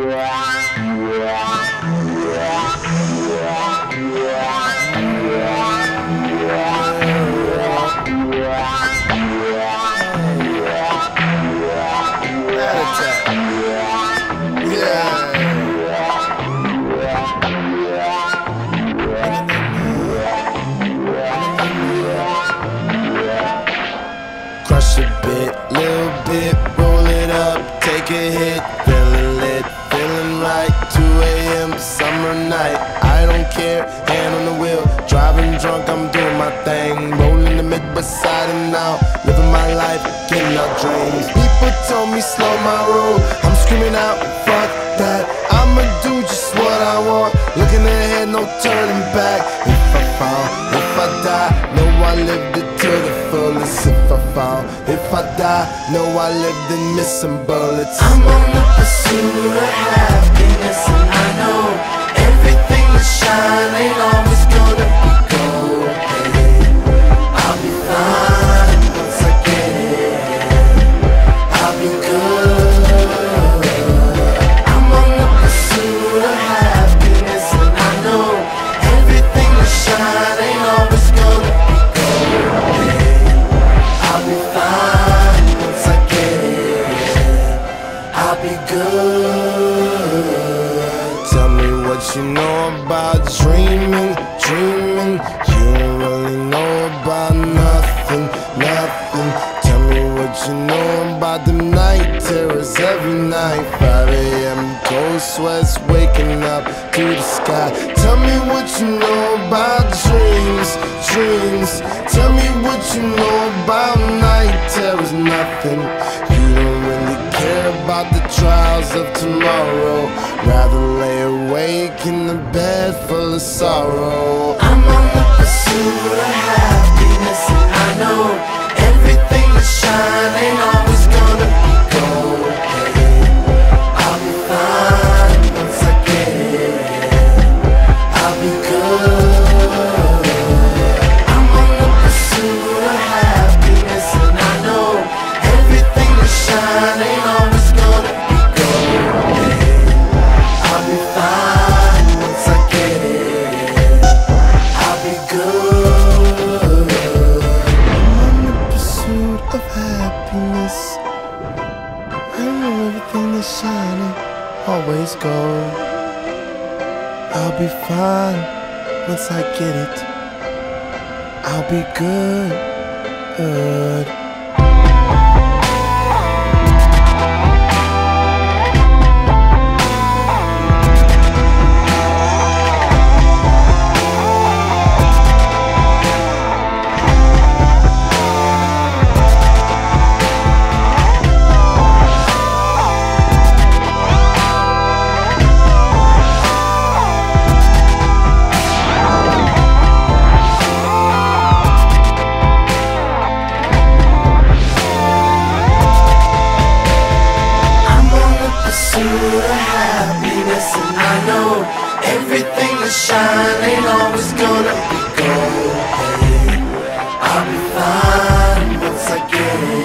Crush a bit, little bit, roll it up, take a hit, feeling lit, feeling right. 2 a.m. summer night, I don't care, hand on the wheel, driving drunk, I'm doing my thing, rolling the mid beside and now, living my life, getting out dreams. People told me slow my roll, I'm screaming out, fuck that, I'ma do just what I want, looking ahead, no turning back. If I fall, if I die, know I lived it to the fullest. If I fall, if I die, know I lived in missing bullets. I'm on the pursuit of happiness, and I know everything that shine ain't always gonna be gold. Hey, I'll be fine once I get it. I'll be good. I'm on the pursuit of happiness, and I know everything that shine ain't always gonna be gold. Hey, I'll be fine once I get it. I'll be good. Tell me what you know about dreaming, dreaming. You don't really know about nothing, nothing. Tell me what you know about the night terrors every night. 5 a.m. cold sweats waking up to the sky. Tell me what you know about dreams, dreams. Tell me what you know about night terrors, nothing. You don't really care about the trials of tomorrow. Rather lay awake in the bed full of sorrow. I'm on the pursuit of happiness, and I know everything that shine ain't always gonna be gold. Hey, I'll be fine once I get it. I'll be good. I'm on the pursuit of happiness, and I know everything that shine ain't always gonna be gold. Hey, I'll be fine once I get it. I'll be good. I'm on the pursuit of happiness. I know everything that's shining always gold. I'll be fine once I get it. I'll be good, good. Pursuit of happiness, and I know everything that shine ain't always gonna be gold. Hey, I'll be fine once I get it.